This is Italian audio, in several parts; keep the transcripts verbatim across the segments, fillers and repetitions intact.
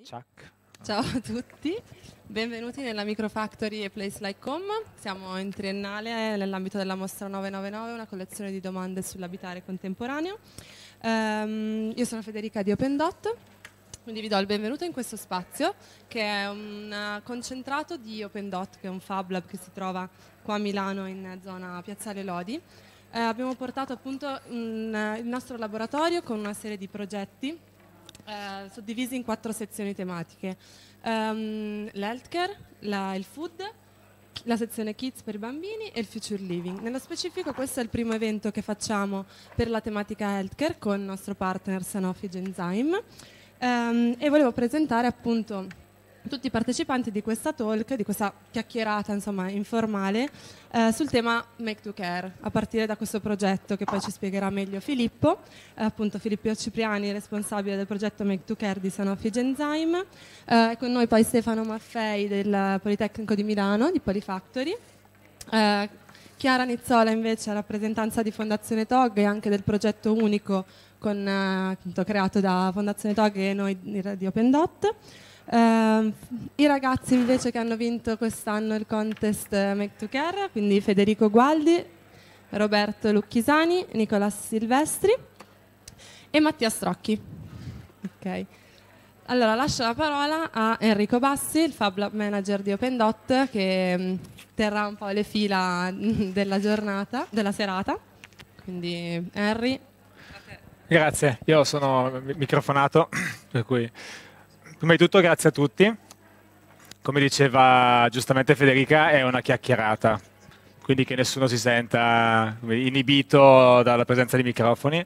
Ciak. Ciao a tutti, benvenuti nella Microfactory e Place Like Home. Siamo in triennale nell'ambito della mostra novecentonovantanove, una collezione di domande sull'abitare contemporaneo. Um, io sono Federica di OpenDot, quindi vi do il benvenuto in questo spazio che è un concentrato di OpenDot, che è un Fab Lab che si trova qua a Milano in zona Piazzale Lodi. Eh, abbiamo portato appunto un, il nostro laboratorio con una serie di progetti eh, suddivisi in quattro sezioni tematiche: um, l'healthcare, la, il food, la sezione kids per i bambini e il future living. Nello specifico questo è il primo evento che facciamo per la tematica healthcare con il nostro partner Sanofi Genzyme, um, e volevo presentare appunto tutti i partecipanti di questa talk, di questa chiacchierata insomma informale eh, sul tema Make to Care, a partire da questo progetto che poi ci spiegherà meglio Filippo, eh, appunto Filippo Cipriani, responsabile del progetto Make to Care di Sanofi Genzyme, eh, e con noi poi Stefano Maffei del Politecnico di Milano, di Polifactory, eh, Chiara Nizzola invece rappresentanza di Fondazione T O G e anche del progetto unico con, eh, appunto, creato da Fondazione T O G e noi di, di OpenDot. Uh, I ragazzi invece che hanno vinto quest'anno il contest Make to Care, quindi Federico Gualdi, Roberto Lucchisani, Nicola Silvestri e Mattia Strocchi. Ok. Allora lascio la parola a Enrico Bassi, il Fab Lab Manager di OpenDot, che mh, terrà un po' le fila della giornata, della serata. Quindi Henry. Grazie, io sono microfonato, per cui prima di tutto grazie a tutti. Come diceva giustamente Federica, è una chiacchierata, quindi che nessuno si senta inibito dalla presenza di microfoni.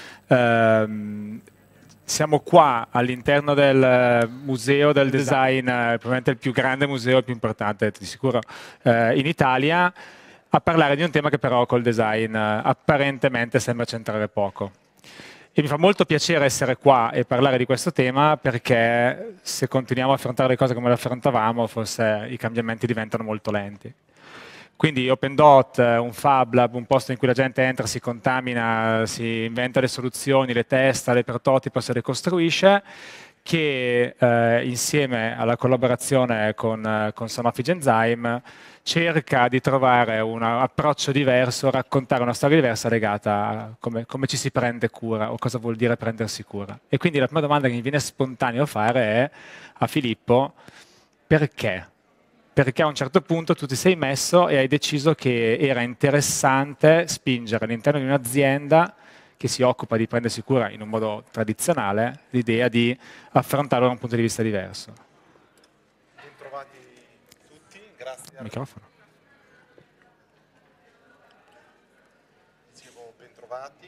Eh, siamo qua all'interno del Museo del Design, probabilmente il più grande museo, il più importante di sicuro eh, in Italia, a parlare di un tema che però col design eh, apparentemente sembra centrare poco. E mi fa molto piacere essere qua e parlare di questo tema, perché se continuiamo a affrontare le cose come le affrontavamo, forse i cambiamenti diventano molto lenti. Quindi OpenDot, un Fab Lab, un posto in cui la gente entra, si contamina, si inventa le soluzioni, le testa, le prototipa, se le costruisce, che eh, insieme alla collaborazione con, eh, con Sanofi Genzyme cerca di trovare un approccio diverso, raccontare una storia diversa legata a come, come ci si prende cura o cosa vuol dire prendersi cura. E quindi la prima domanda che mi viene spontaneo fare è a Filippo: perché? Perché a un certo punto tu ti sei messo e hai deciso che era interessante spingere all'interno di un'azienda che si occupa di prendersi cura in un modo tradizionale l'idea di affrontarlo da un punto di vista diverso. Bentrovati tutti, grazie. Microfono. Dicevo bentrovati.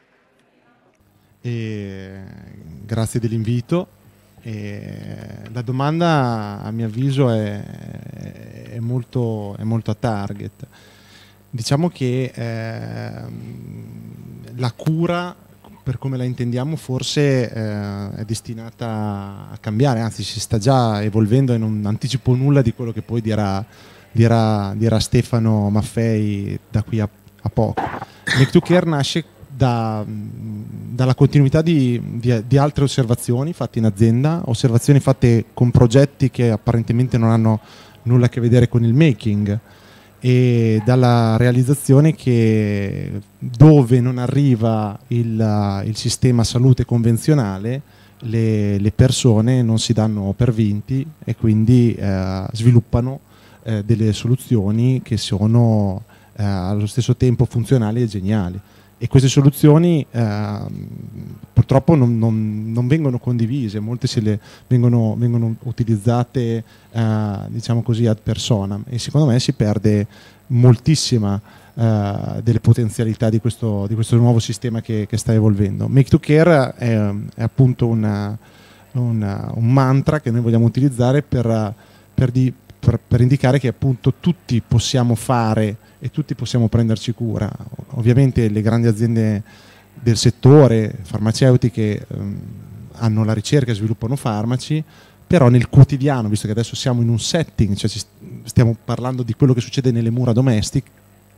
E grazie dell'invito. E la domanda a mio avviso è, è, molto, è molto a target. Diciamo che eh, la cura, per come la intendiamo, forse eh, è destinata a cambiare, anzi si sta già evolvendo e non anticipo nulla di quello che poi dirà, dirà, dirà Stefano Maffei da qui a, a poco. Make to Care nasce da, dalla continuità di, di, di altre osservazioni fatte in azienda, osservazioni fatte con progetti che apparentemente non hanno nulla a che vedere con il making, e dalla realizzazione che dove non arriva il, il sistema salute convenzionale, le, le persone non si danno per vinti e quindi eh, sviluppano eh, delle soluzioni che sono eh, allo stesso tempo funzionali e geniali. E queste soluzioni eh, purtroppo non, non, non vengono condivise, molte se le vengono, vengono utilizzate eh, diciamo così ad personam, e secondo me si perde moltissima eh, delle potenzialità di questo, di questo nuovo sistema che, che sta evolvendo. Make to Care è, è appunto una, una, un mantra che noi vogliamo utilizzare per, per, di, per, per indicare che appunto tutti possiamo fare e tutti possiamo prenderci cura. Ovviamente le grandi aziende del settore farmaceutiche ehm, hanno la ricerca e sviluppano farmaci, però nel quotidiano, visto che adesso siamo in un setting, cioè ci stiamo parlando di quello che succede nelle mura domestiche,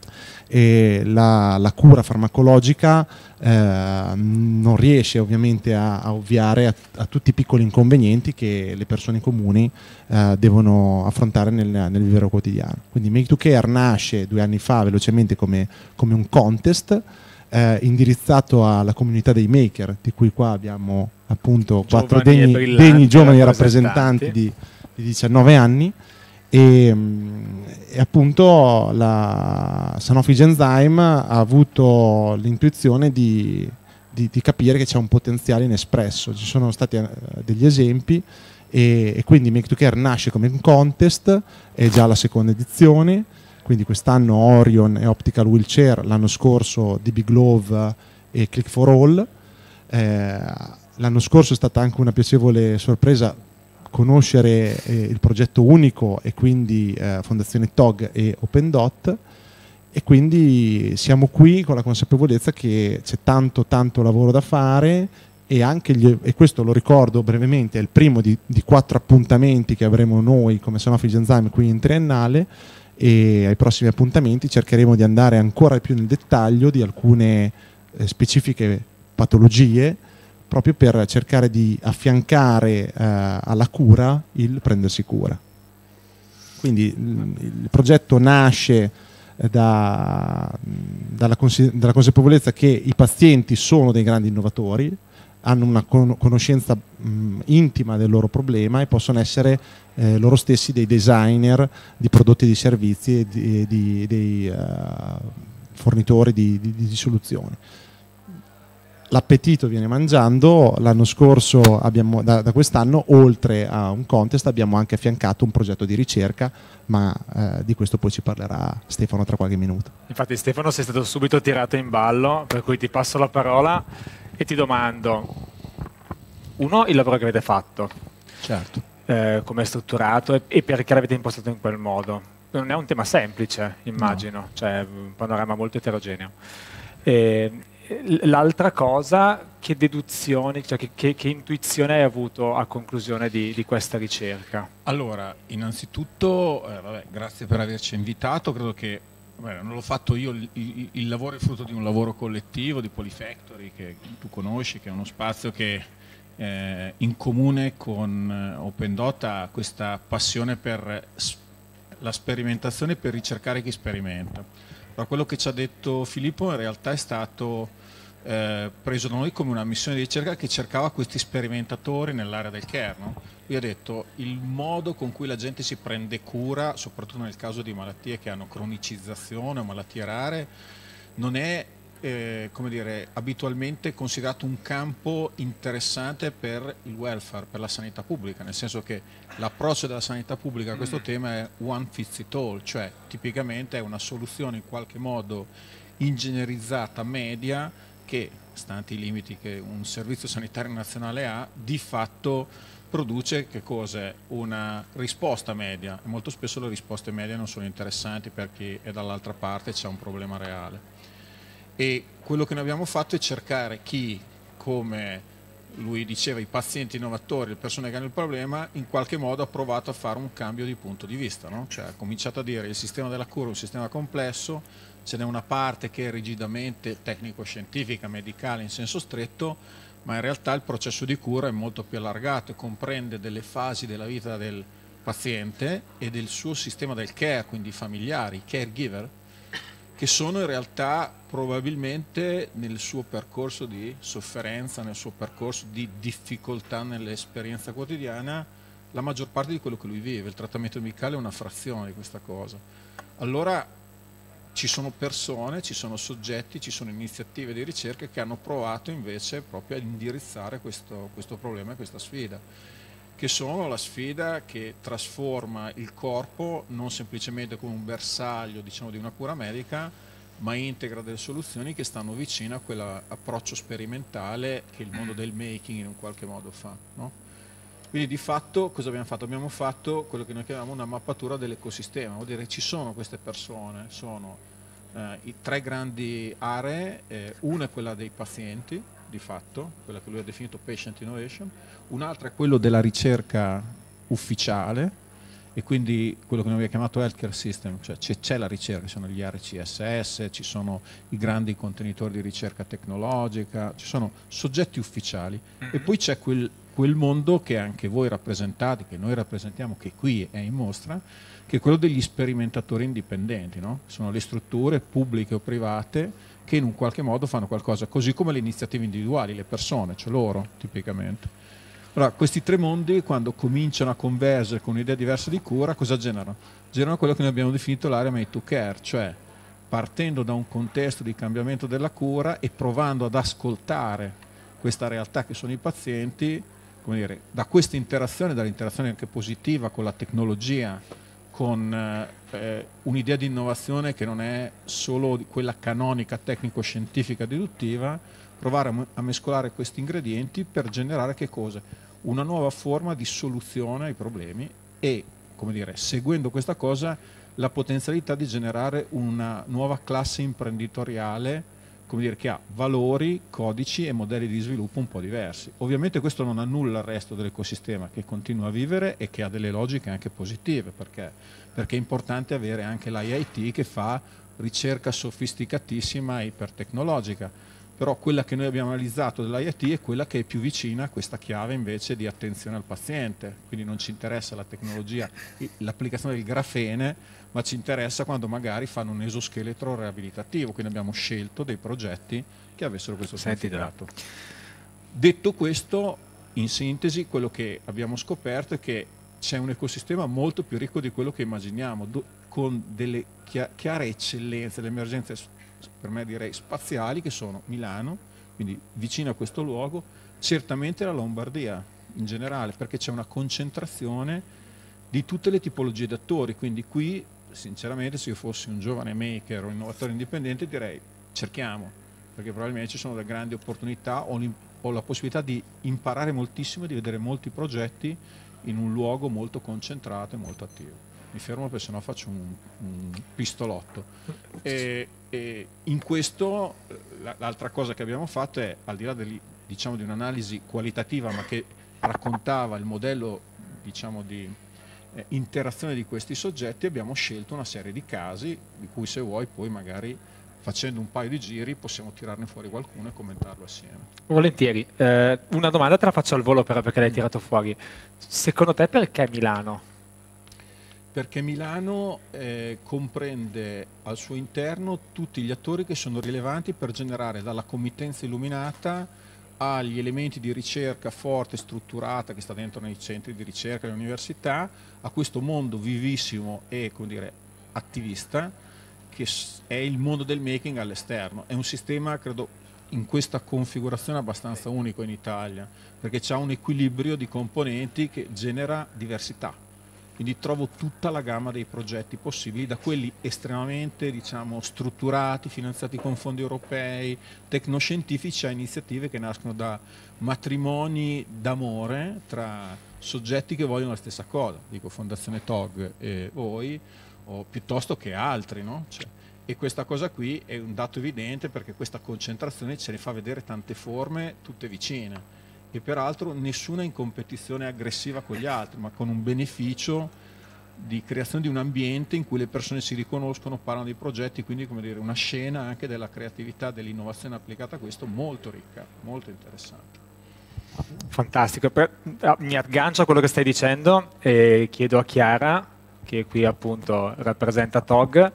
e la, la cura farmacologica eh, non riesce ovviamente a, a ovviare a, a tutti i piccoli inconvenienti che le persone comuni eh, devono affrontare nel, nel vivere quotidiano. Quindi Make to Care nasce due anni fa velocemente come, come un contest eh, indirizzato alla comunità dei maker, di cui qua abbiamo appunto quattro degni, degni giovani rappresentanti di, di diciannove anni. E, e appunto la Sanofi Genzyme ha avuto l'intuizione di, di, di capire che c'è un potenziale inespresso. Ci sono stati uh, degli esempi e, e quindi Make to Care nasce come un contest, è già la seconda edizione, quindi quest'anno Orion e Optical Wheelchair, l'anno scorso D B Glove e Click for All. Eh, l'anno scorso è stata anche una piacevole sorpresa conoscere eh, il progetto unico e quindi eh, Fondazione T O G e Open Dot, e quindi siamo qui con la consapevolezza che c'è tanto tanto lavoro da fare e anche gli, e questo lo ricordo brevemente, è il primo di, di quattro appuntamenti che avremo noi come Sanofi Genzyme qui in triennale, e ai prossimi appuntamenti cercheremo di andare ancora più nel dettaglio di alcune eh, specifiche patologie, proprio per cercare di affiancare eh, alla cura il prendersi cura. Quindi il, il progetto nasce eh, da, dalla, cons- dalla consapevolezza che i pazienti sono dei grandi innovatori, hanno una con- conoscenza mh, intima del loro problema e possono essere eh, loro stessi dei designer di prodotti e di servizi e di, di, dei uh, fornitori di, di, di soluzioni. L'appetito viene mangiando. L'anno scorso abbiamo, da, da quest'anno, oltre a un contest, abbiamo anche affiancato un progetto di ricerca, ma eh, di questo poi ci parlerà Stefano tra qualche minuto. Infatti Stefano sei stato subito tirato in ballo, per cui ti passo la parola e ti domando, uno, il lavoro che avete fatto, certo, eh, come è strutturato e, e perché l'avete impostato in quel modo. Non è un tema semplice, immagino, no. Cioè un panorama molto eterogeneo. E, l'altra cosa, che deduzioni, cioè che, che, che intuizione hai avuto a conclusione di, di questa ricerca? Allora, innanzitutto, eh, vabbè, grazie per averci invitato. Credo che, vabbè, non l'ho fatto io, il, il, il lavoro è frutto di un lavoro collettivo di Polyfactory, che tu conosci, che è uno spazio che eh, in comune con Open Dot ha questa passione per la sperimentazione, per ricercare chi sperimenta. Però quello che ci ha detto Filippo in realtà è stato eh, preso da noi come una missione di ricerca che cercava questi sperimentatori nell'area del care, no? Lui ha detto il modo con cui la gente si prende cura, soprattutto nel caso di malattie che hanno cronicizzazione o malattie rare, non è eh, come dire, abitualmente considerato un campo interessante per il welfare, per la sanità pubblica, nel senso che l'approccio della sanità pubblica a questo tema è one fits it all, cioè tipicamente è una soluzione in qualche modo ingegnerizzata media che, stanti i limiti che un servizio sanitario nazionale ha, di fatto produce che cos'è? Una risposta media, e molto spesso le risposte medie non sono interessanti per chi è dall'altra parte e c'è un problema reale. E quello che noi abbiamo fatto è cercare chi, come lui diceva, i pazienti innovatori, le persone che hanno il problema, in qualche modo ha provato a fare un cambio di punto di vista, no? Cioè ha cominciato a dire il sistema della cura è un sistema complesso, ce n'è una parte che è rigidamente tecnico-scientifica, medicale in senso stretto, ma in realtà il processo di cura è molto più allargato e comprende delle fasi della vita del paziente e del suo sistema del care, quindi i familiari, i caregiver, che sono in realtà probabilmente nel suo percorso di sofferenza, nel suo percorso di difficoltà nell'esperienza quotidiana, la maggior parte di quello che lui vive. Il trattamento medicale è una frazione di questa cosa. Allora ci sono persone, ci sono soggetti, ci sono iniziative di ricerca che hanno provato invece proprio a indirizzare questo, questo problema e questa sfida, che sono la sfida che trasforma il corpo non semplicemente come un bersaglio, diciamo, di una cura medica, ma integra delle soluzioni che stanno vicino a quell'approccio sperimentale che il mondo del making in un qualche modo fa, no? Quindi di fatto cosa abbiamo fatto? Abbiamo fatto quello che noi chiamiamo una mappatura dell'ecosistema, vuol dire ci sono queste persone, sono eh, i tre grandi aree, eh, una è quella dei pazienti, di fatto, quella che lui ha definito patient innovation, un'altra è quello della ricerca ufficiale e quindi quello che noi abbiamo chiamato healthcare system, cioè c'è la ricerca, ci sono gli R C S S, ci sono i grandi contenitori di ricerca tecnologica, ci sono soggetti ufficiali e poi c'è quel, quel mondo che anche voi rappresentate, che noi rappresentiamo, che qui è in mostra, che è quello degli sperimentatori indipendenti, no? Sono le strutture pubbliche o private che in un qualche modo fanno qualcosa, così come le iniziative individuali, le persone, cioè loro tipicamente. Allora, questi tre mondi, quando cominciano a convergere con un'idea diversa di cura, cosa generano? Generano quello che noi abbiamo definito l'area made to care, cioè partendo da un contesto di cambiamento della cura e provando ad ascoltare questa realtà che sono i pazienti, come dire, da questa interazione, dall'interazione anche positiva con la tecnologia, con eh, un'idea di innovazione che non è solo quella canonica, tecnico-scientifica, deduttiva, provare a, a mescolare questi ingredienti per generare che cosa? Una nuova forma di soluzione ai problemi e, come dire, seguendo questa cosa, la potenzialità di generare una nuova classe imprenditoriale, come dire, che ha valori, codici e modelli di sviluppo un po' diversi. Ovviamente questo non annulla il resto dell'ecosistema che continua a vivere e che ha delle logiche anche positive, perché, perché è importante avere anche l'I I T che fa ricerca sofisticatissima e ipertecnologica. Però quella che noi abbiamo analizzato dell'I I T è quella che è più vicina a questa chiave invece di attenzione al paziente, quindi non ci interessa la tecnologia, l'applicazione del grafene, ma ci interessa quando magari fanno un esoscheletro riabilitativo, quindi abbiamo scelto dei progetti che avessero questo significato. Detto questo, in sintesi, quello che abbiamo scoperto è che c'è un ecosistema molto più ricco di quello che immaginiamo, con delle chiare eccellenze, le emergenze per me direi spaziali, che sono Milano, quindi vicino a questo luogo, certamente la Lombardia in generale, perché c'è una concentrazione di tutte le tipologie di attori, quindi qui sinceramente se io fossi un giovane maker o innovatore indipendente direi cerchiamo, perché probabilmente ci sono delle grandi opportunità, ho, ho la possibilità di imparare moltissimo e di vedere molti progetti in un luogo molto concentrato e molto attivo. Mi fermo perché sennò faccio un, un pistolotto. E, e in questo l'altra cosa che abbiamo fatto è, al di là del, diciamo, di un'analisi qualitativa ma che raccontava il modello, diciamo, di eh, interazione di questi soggetti, abbiamo scelto una serie di casi di cui, se vuoi, poi magari facendo un paio di giri possiamo tirarne fuori qualcuno e commentarlo assieme. Volentieri. Eh, una domanda te la faccio al volo però, perché l'hai tirato fuori. Secondo te perché Milano? Perché Milano eh, comprende al suo interno tutti gli attori che sono rilevanti per generare dalla committenza illuminata agli elementi di ricerca forte, strutturata, che sta dentro nei centri di ricerca e alle università, a questo mondo vivissimo e, come dire, attivista, che è il mondo del making all'esterno. È un sistema, credo, in questa configurazione abbastanza unico in Italia, perché c'ha un equilibrio di componenti che genera diversità. Quindi trovo tutta la gamma dei progetti possibili, da quelli estremamente, diciamo, strutturati, finanziati con fondi europei, tecnoscientifici, a iniziative che nascono da matrimoni d'amore tra soggetti che vogliono la stessa cosa, dico Fondazione T O G e voi, o piuttosto che altri, no? Cioè, e questa cosa qui è un dato evidente, perché questa concentrazione ce ne fa vedere tante forme, tutte vicine. E peraltro nessuna in competizione aggressiva con gli altri, ma con un beneficio di creazione di un ambiente in cui le persone si riconoscono, parlano di progetti, quindi, come dire, una scena anche della creatività, dell'innovazione applicata a questo molto ricca, molto interessante. Fantastico. Mi aggancio a quello che stai dicendo e chiedo a Chiara, che qui appunto rappresenta T O G,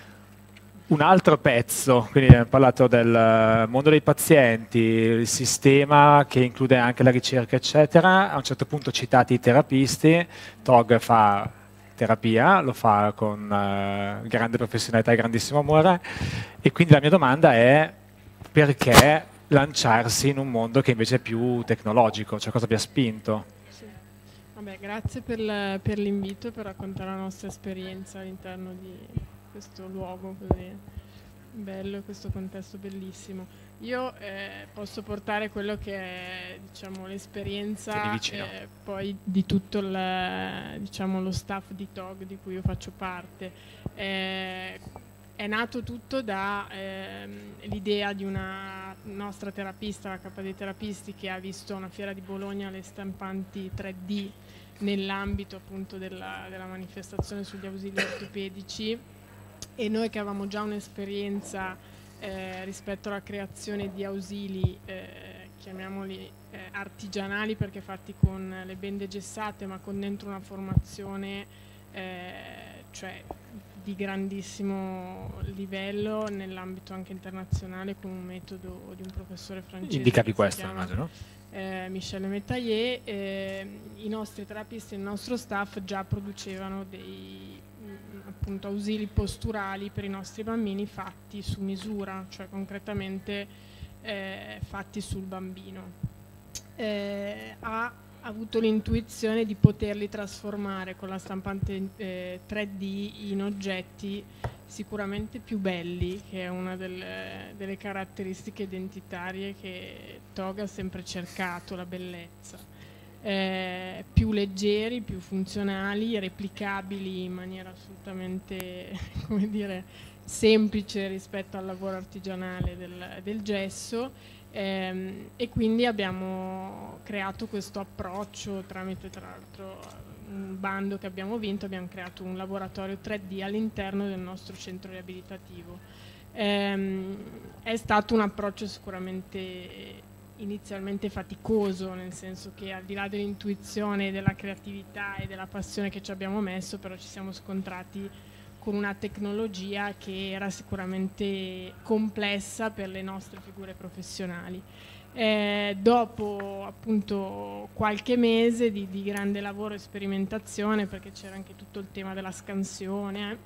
un altro pezzo. Quindi abbiamo parlato del mondo dei pazienti, il sistema che include anche la ricerca eccetera. A un certo punto citati i terapisti. T O G fa terapia, lo fa con uh, grande professionalità e grandissimo amore, e quindi la mia domanda è: perché lanciarsi in un mondo che invece è più tecnologico? Cioè, cosa vi ha spinto? Sì. Vabbè, grazie per, per l'invito, per raccontare la nostra esperienza all'interno di questo luogo così bello, questo contesto bellissimo. Io eh, posso portare quello che è, diciamo, l'esperienza eh, poi di tutto il, diciamo, lo staff di T O G di cui io faccio parte. Eh, è nato tutto dall'idea ehm, di una nostra terapista, la K D Terapisti, che ha visto una fiera di Bologna le stampanti tre D nell'ambito appunto della, della manifestazione sugli ausili ortopedici, e noi che avevamo già un'esperienza eh, rispetto alla creazione di ausili, eh, chiamiamoli eh, artigianali, perché fatti con le bende gessate ma con dentro una formazione eh, cioè di grandissimo livello nell'ambito anche internazionale, con un metodo di un professore francese. Indicavi questo, immagino. Eh, Michel Metayer. Eh, i nostri terapisti e il nostro staff già producevano dei mh, appunto ausili posturali per i nostri bambini fatti su misura, cioè concretamente eh, fatti sul bambino. Eh, ha avuto l'intuizione di poterli trasformare con la stampante eh, tre D in oggetti sicuramente più belli, che è una delle, delle caratteristiche identitarie che Toga ha sempre cercato, la bellezza. Eh, più leggeri, più funzionali, replicabili in maniera assolutamente, come dire, semplice rispetto al lavoro artigianale del, del gesso. Ehm, e quindi abbiamo creato questo approccio tramite, tra l'altro, un bando che abbiamo vinto. Abbiamo creato un laboratorio tre D all'interno del nostro centro riabilitativo. Ehm, è stato un approccio sicuramente inizialmente faticoso, nel senso che al di là dell'intuizione, della creatività e della passione che ci abbiamo messo, però ci siamo scontrati con una tecnologia che era sicuramente complessa per le nostre figure professionali. Eh, dopo appunto qualche mese di, di grande lavoro e sperimentazione, perché c'era anche tutto il tema della scansione,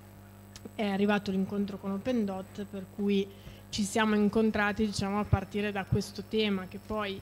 è arrivato l'incontro con OpenDot, per cui ci siamo incontrati, diciamo, a partire da questo tema, che poi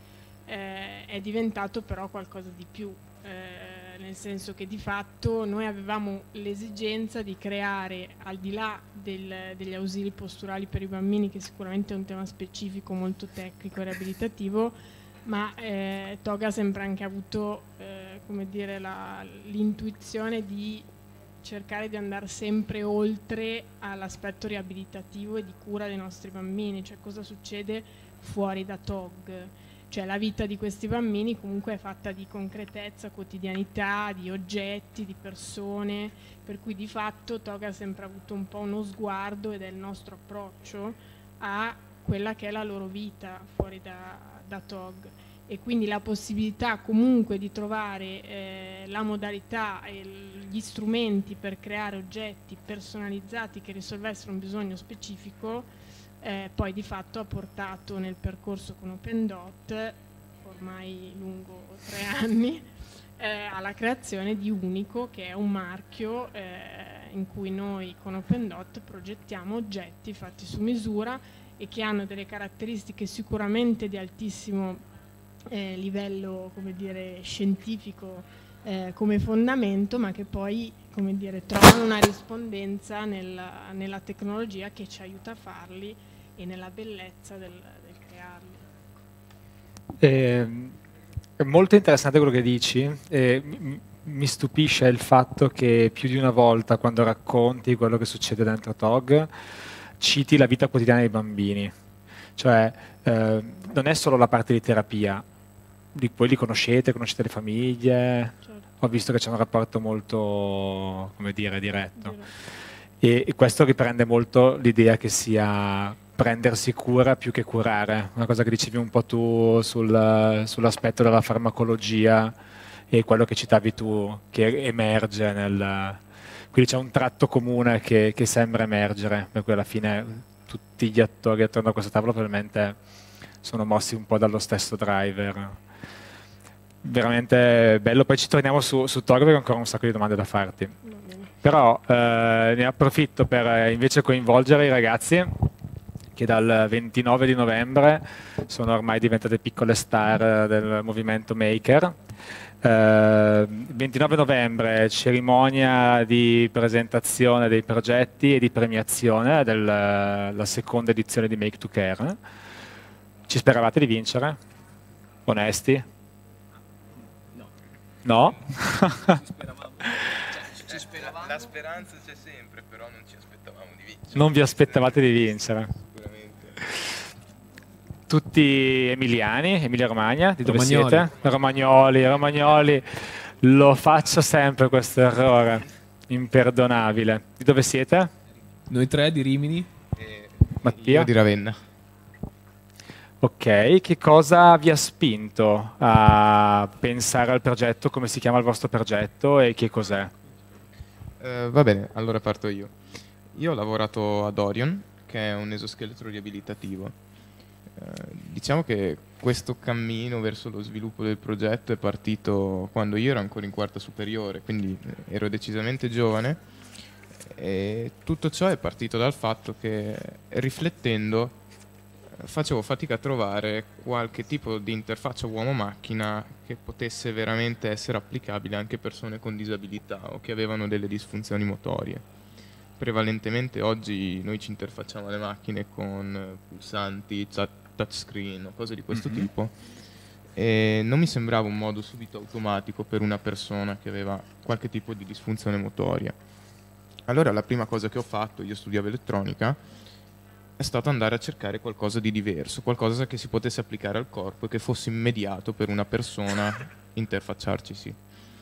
eh, è diventato però qualcosa di più. Eh, nel senso che di fatto noi avevamo l'esigenza di creare, al di là del, degli ausili posturali per i bambini, che sicuramente è un tema specifico molto tecnico e riabilitativo, ma eh, Toga ha sempre anche avuto eh, come dire, la, l'intuizione di cercare di andare sempre oltre all'aspetto riabilitativo e di cura dei nostri bambini, cioè cosa succede fuori da T O G. Cioè la vita di questi bambini comunque è fatta di concretezza, quotidianità, di oggetti, di persone, per cui di fatto Toga ha sempre avuto un po' uno sguardo, ed è il nostro approccio a quella che è la loro vita fuori da, da T O G, e quindi la possibilità comunque di trovare eh, la modalità e gli strumenti per creare oggetti personalizzati che risolvessero un bisogno specifico. Eh, poi di fatto ha portato nel percorso con OpenDot, ormai lungo tre anni, eh, alla creazione di Unico, che è un marchio eh, in cui noi con OpenDot progettiamo oggetti fatti su misura e che hanno delle caratteristiche sicuramente di altissimo eh, livello, come dire, scientifico eh, come fondamento, ma che poi, come dire, trovano una rispondenza nella, nella tecnologia che ci aiuta a farli e nella bellezza del, del crearli. Eh, è molto interessante quello che dici. Eh, mi, mi stupisce il fatto che più di una volta, quando racconti quello che succede dentro T O G, citi la vita quotidiana dei bambini. Cioè eh, non è solo la parte di terapia, di, voi li conoscete, conoscete le famiglie. Certo. Ho visto che c'è un rapporto molto, come dire, diretto. E, e questo riprende molto l'idea che sia prendersi cura più che curare, una cosa che dicevi un po' tu sul, sull'aspetto della farmacologia e quello che citavi tu, che emerge nel... Quindi c'è un tratto comune che, che sembra emergere, per cui alla fine tutti gli attori attorno a questo tavolo probabilmente sono mossi un po' dallo stesso driver. Veramente bello, poi ci torniamo su, su Toga, perché ho ancora un sacco di domande da farti. Però eh, ne approfitto per invece coinvolgere i ragazzi che dal ventinove di novembre sono ormai diventate piccole star del movimento Maker. Eh, ventinove novembre, cerimonia di presentazione dei progetti e di premiazione della seconda edizione di Make to Care. Ci speravate di vincere? Onesti? No. No? Ci speravamo, cioè, ci La, la speranza c'è sempre, però non ci aspettavamo di vincere. Non vi aspettavate di vincere. Sicuramente. Tutti emiliani, Emilia Romagna, di dove Romagnoli. siete? Romagnoli, Romagnoli, lo faccio sempre questo errore, imperdonabile. Di dove siete? Noi tre di Rimini. E Mattia? io di Ravenna. Ok, che cosa vi ha spinto a pensare al progetto, come si chiama il vostro progetto e che cos'è? Eh, va bene, allora parto io. Io ho lavorato ad Orion, che è un esoscheletro riabilitativo. Eh, diciamo che questo cammino verso lo sviluppo del progetto è partito quando io ero ancora in quarta superiore, quindi ero decisamente giovane, e tutto ciò è partito dal fatto che, riflettendo, facevo fatica a trovare qualche tipo di interfaccia uomo-macchina che potesse veramente essere applicabile anche a persone con disabilità o che avevano delle disfunzioni motorie. Prevalentemente oggi noi ci interfacciamo alle macchine con pulsanti, touchscreen o cose di questo mm-hmm. tipo, e non mi sembrava un modo subito automatico per una persona che aveva qualche tipo di disfunzione motoria. Allora la prima cosa che ho fatto, io studiavo elettronica, è stato andare a cercare qualcosa di diverso, qualcosa che si potesse applicare al corpo e che fosse immediato per una persona interfacciarcisi.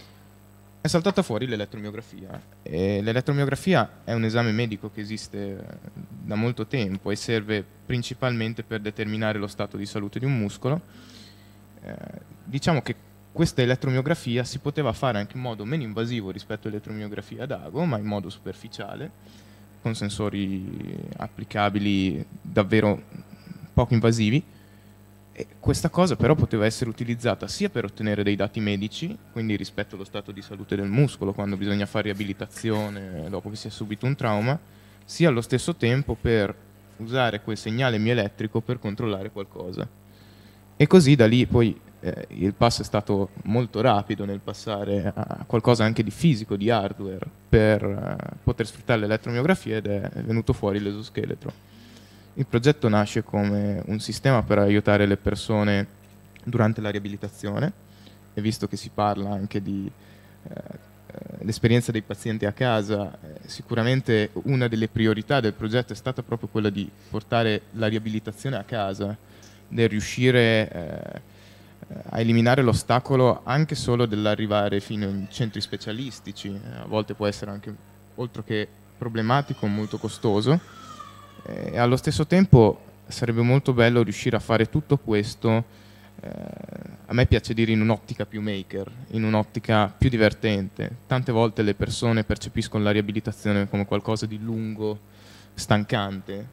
È saltata fuori l'elettromiografia, e l'elettromiografia è un esame medico che esiste da molto tempo e serve principalmente per determinare lo stato di salute di un muscolo. Eh, diciamo che questa elettromiografia si poteva fare anche in modo meno invasivo rispetto all'elettromiografia ad ago, ma in modo superficiale, con sensori applicabili davvero poco invasivi, e questa cosa però poteva essere utilizzata sia per ottenere dei dati medici, quindi rispetto allo stato di salute del muscolo quando bisogna fare riabilitazione dopo che si è subito un trauma, sia allo stesso tempo per usare quel segnale mioelettrico per controllare qualcosa. E così da lì poi eh, il passo è stato molto rapido nel passare a qualcosa anche di fisico, di hardware, per eh, poter sfruttare l'elettromiografia, ed è venuto fuori l'esoscheletro. Il progetto nasce come un sistema per aiutare le persone durante la riabilitazione, e visto che si parla anche di eh, l'esperienza dei pazienti a casa, eh, sicuramente una delle priorità del progetto è stata proprio quella di portare la riabilitazione a casa, del riuscire eh, a eliminare l'ostacolo anche solo dell'arrivare fino in centri specialistici. A volte può essere anche, oltre che problematico, molto costoso, e allo stesso tempo sarebbe molto bello riuscire a fare tutto questo, eh, a me piace dire in un'ottica più maker, in un'ottica più divertente. Tante volte le persone percepiscono la riabilitazione come qualcosa di lungo, stancante.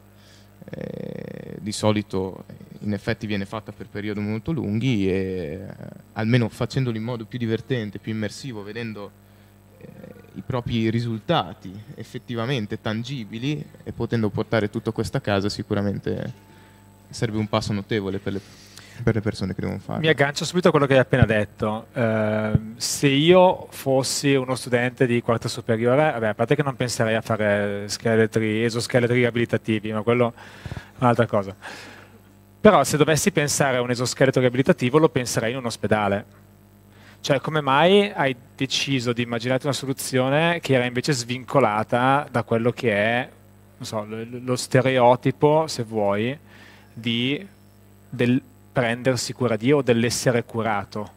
Eh, di solito in effetti viene fatta per periodi molto lunghi, e eh, almeno facendolo in modo più divertente, più immersivo, vedendo eh, i propri risultati effettivamente tangibili e potendo portare tutto questo a casa, sicuramente sarebbe un passo notevole per le, per le persone che devono farlo. Mi aggancio subito a quello che hai appena detto. Eh, se io fossi uno studente di quarta superiore, vabbè, a parte che non penserei a fare scheletri, esoscheletri riabilitativi, ma quello è un'altra cosa. Però se dovessi pensare a un esoscheletro riabilitativo, lo penserei in un ospedale. Cioè, come mai hai deciso di immaginare una soluzione che era invece svincolata da quello che è, non so, lo, lo stereotipo, se vuoi, di, del prendersi cura di o dell'essere curato?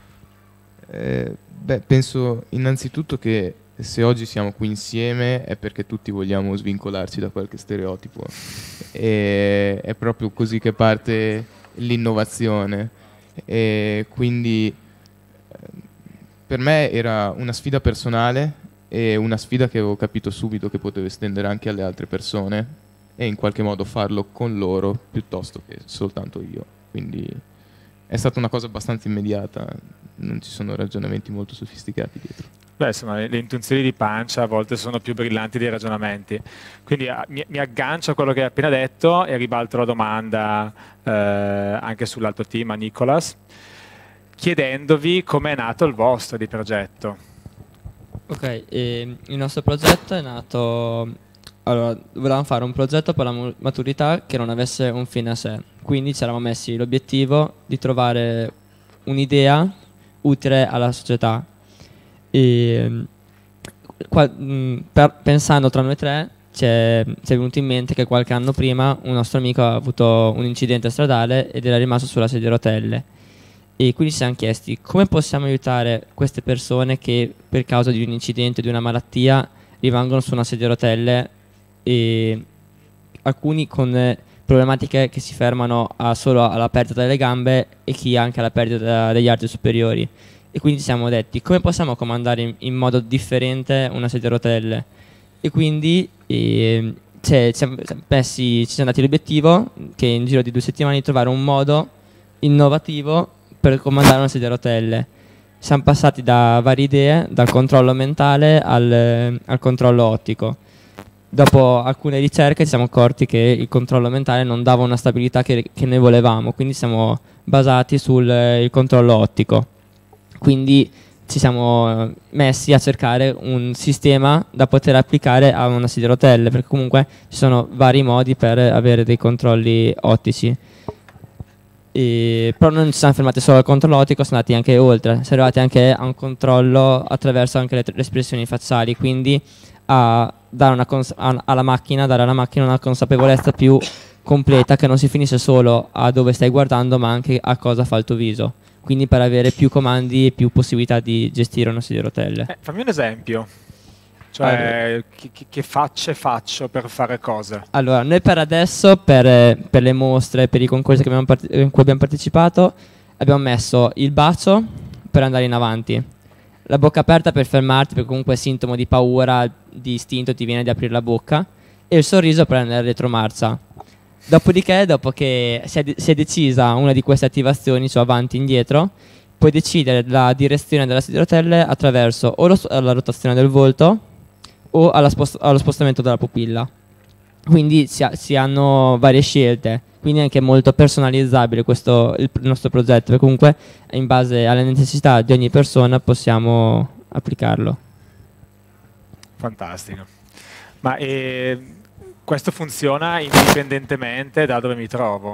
Eh, beh, penso innanzitutto che se oggi siamo qui insieme è perché tutti vogliamo svincolarci da qualche stereotipo, e è proprio così che parte l'innovazione, e quindi per me era una sfida personale e una sfida che avevo capito subito che potevo estendere anche alle altre persone e in qualche modo farlo con loro piuttosto che soltanto io. Quindi è stata una cosa abbastanza immediata, non ci sono ragionamenti molto sofisticati dietro. Beh, insomma, le, le intuizioni di pancia a volte sono più brillanti dei ragionamenti. Quindi a, mi, mi aggancio a quello che hai appena detto e ribalto la domanda eh, anche sull'altro team a Nicolas, chiedendovi come è nato il vostro di progetto. Ok, e il nostro progetto è nato... Allora, volevamo fare un progetto per la maturità che non avesse un fine a sé. Quindi ci eravamo messi l'obiettivo di trovare un'idea utile alla società. E qua- mh, per- pensando tra noi tre, ci è ci è venuto in mente che qualche anno prima un nostro amico ha avuto un incidente stradale ed era rimasto sulla sedia a rotelle. E quindi ci siamo chiesti come possiamo aiutare queste persone che per causa di un incidente, di una malattia, rimangono su una sedia a rotelle, e alcuni con eh, problematiche che si fermano a solo alla perdita delle gambe e chi anche alla perdita degli arti superiori. E quindi ci siamo detti come possiamo comandare in, in modo differente una sedia a rotelle. E quindi eh, c'è- ci siamo messi- ci siamo dati l'obiettivo che in giro di due settimane di trovare un modo innovativo per comandare una sedia a rotelle. Siamo passati da varie idee, dal controllo mentale al, al controllo ottico. Dopo alcune ricerche ci siamo accorti che il controllo mentale non dava una stabilità che, che noi volevamo, quindi siamo basati sul eh, il controllo ottico. Quindi ci siamo eh, messi a cercare un sistema da poter applicare a una sedia a rotelle, perché comunque ci sono vari modi per avere dei controlli ottici. E, però non ci siamo fermati solo al controllo ottico, siamo andati anche oltre, siamo arrivati anche a un controllo attraverso anche le, le espressioni facciali, quindi a dare una cons- a- alla macchina, dare alla macchina una consapevolezza più completa, che non si finisce solo a dove stai guardando ma anche a cosa fa il tuo viso, quindi per avere più comandi e più possibilità di gestire una sedia a rotelle. Eh, fammi un esempio, cioè che, che- che facce faccio per fare cosa? Allora, noi per adesso, per, eh, per le mostre, per i concorsi che abbiamo part- in cui abbiamo partecipato, abbiamo messo il bacio per andare in avanti, la bocca aperta per fermarti, perché comunque è sintomo di paura, di istinto ti viene di aprire la bocca, e il sorriso per andare retromarcia. Dopodiché, dopo che si è, de- si è decisa una di queste attivazioni, cioè avanti e indietro, puoi decidere la direzione della sedia a rotelle attraverso o lo s- la rotazione del volto o alla spost- allo spostamento della pupilla. Quindi si, ha- si hanno varie scelte, quindi è anche molto personalizzabile questo il, il nostro progetto, perché comunque in base alle necessità di ogni persona possiamo applicarlo. Fantastico. Ma eh, questo funziona indipendentemente da dove mi trovo?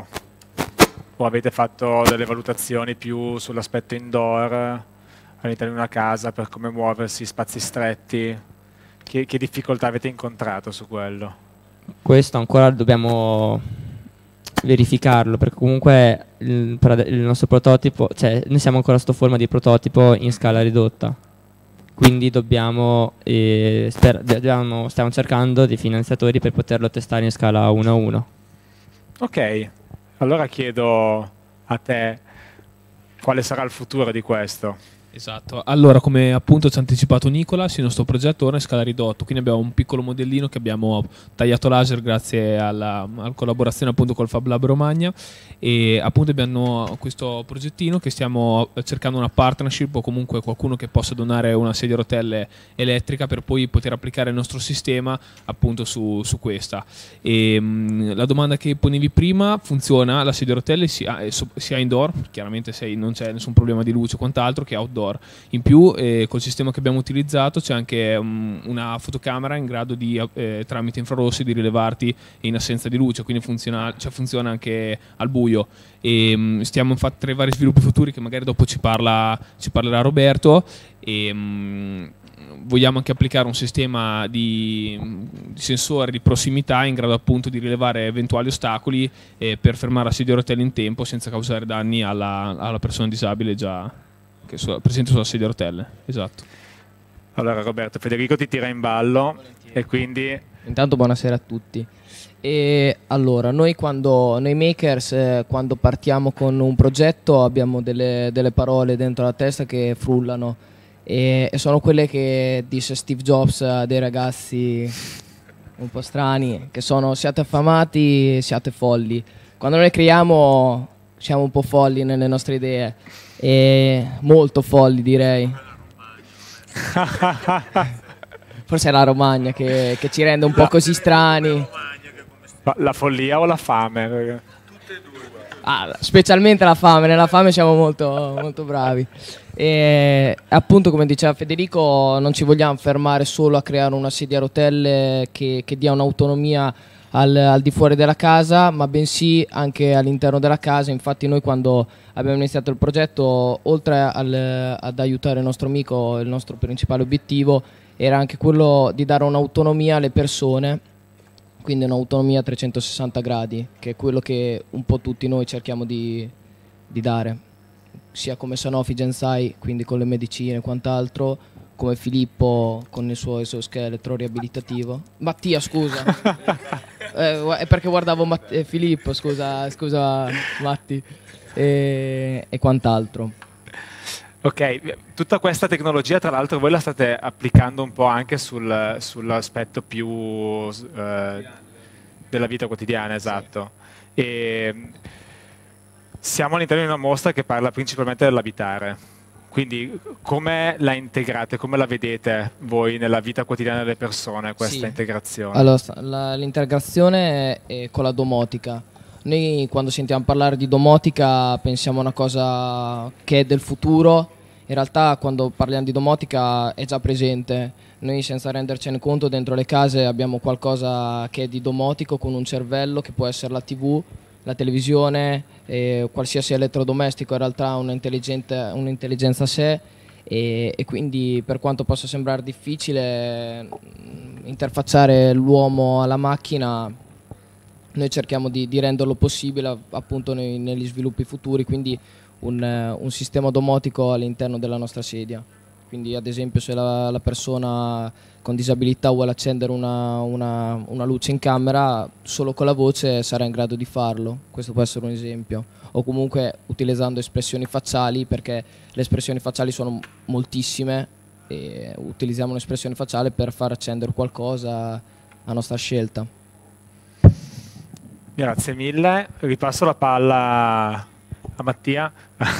O avete fatto delle valutazioni più sull'aspetto indoor, all'interno di una casa, per come muoversi, spazi stretti? Che, che difficoltà avete incontrato su quello? Questo ancora dobbiamo verificarlo, perché comunque il, per ade- il nostro prototipo, cioè noi siamo ancora sotto forma di prototipo in scala ridotta, quindi dobbiamo, eh, sper- dobbiamo- stiamo cercando dei finanziatori per poterlo testare in scala uno a uno. Ok, allora chiedo a te quale sarà il futuro di questo. Esatto, allora come appunto ci ha anticipato Nicolas, il nostro progetto ora è in scala ridotto, quindi abbiamo un piccolo modellino che abbiamo tagliato laser grazie alla, alla collaborazione appunto col Fab Lab Romagna, e appunto abbiamo questo progettino che stiamo cercando una partnership o comunque qualcuno che possa donare una sedia a rotelle elettrica per poi poter applicare il nostro sistema appunto su, su questa. E, mh, la domanda che ponevi prima funziona, la sedia a rotelle sia, eh, so- sia indoor, chiaramente se non c'è nessun problema di luce o quant'altro, che outdoor. In più eh, col sistema che abbiamo utilizzato c'è anche um, una fotocamera in grado di eh, tramite infrarossi di rilevarti in assenza di luce, quindi funziona, cioè funziona anche al buio. E, um, stiamo infatti tra i vari sviluppi futuri che magari dopo ci, parla, ci parlerà Roberto, e um, vogliamo anche applicare un sistema di, di sensori di prossimità in grado appunto di rilevare eventuali ostacoli eh, per fermare la sedia a rotelle in tempo senza causare danni alla, alla persona disabile già che è presente sulla sedia a rotelle. Esatto. Allora Roberto, Federico ti tira in ballo e quindi... Intanto buonasera a tutti. E allora, noi quando noi makers eh, quando partiamo con un progetto abbiamo delle, delle parole dentro la testa che frullano, e, e sono quelle che dice Steve Jobs a dei ragazzi un po' strani, che sono: siate affamati, siate folli. Quando noi creiamo siamo un po' folli nelle nostre idee, e molto folli direi. Forse è la Romagna che, che ci rende un po' così strani. Ma la follia o la fame? Perché- Ah, specialmente la fame, nella fame siamo molto, molto bravi. E appunto, come diceva Federico, non ci vogliamo fermare solo a creare una sedia a rotelle che, che dia un'autonomia al, al di fuori della casa, ma bensì anche all'interno della casa. Infatti noi quando abbiamo iniziato il progetto, oltre al, ad aiutare il nostro amico, il nostro principale obiettivo era anche quello di dare un'autonomia alle persone, quindi un'autonomia a trecentosessanta gradi, che è quello che un po' tutti noi cerchiamo di, di dare, sia come Sanofi Gensai, quindi con le medicine e quant'altro, come Filippo con il suo esoscheletro riabilitativo. Mattia, scusa. eh, è perché guardavo Matt- eh, Filippo, scusa, scusa Matti, e, e quant'altro. Ok, tutta questa tecnologia tra l'altro voi la state applicando un po' anche sul, sull'aspetto più eh, della vita quotidiana, esatto. E siamo all'interno di una mostra che parla principalmente dell'abitare. Quindi come la integrate, come la vedete voi nella vita quotidiana delle persone questa Sì. integrazione? Allora, la- l'integrazione è, è con la domotica. Noi quando sentiamo parlare di domotica pensiamo a una cosa che è del futuro, in realtà quando parliamo di domotica è già presente. Noi senza rendercene conto dentro le case abbiamo qualcosa che è di domotico con un cervello che può essere la tivù, la televisione, eh, qualsiasi elettrodomestico in realtà ha un'intelligenza a sé e, e quindi per quanto possa sembrare difficile mh, interfacciare l'uomo alla macchina, noi cerchiamo di, di renderlo possibile appunto nei, negli sviluppi futuri, quindi un, eh, un sistema domotico all'interno della nostra sedia. Quindi ad esempio se la, la persona con disabilità vuole accendere una, una, una luce in camera, solo con la voce sarà in grado di farlo. Questo può essere un esempio. O comunque utilizzando espressioni facciali, perché le espressioni facciali sono moltissime e utilizziamo un'espressione facciale per far accendere qualcosa a nostra scelta. Grazie mille, ripasso la palla a Mattia,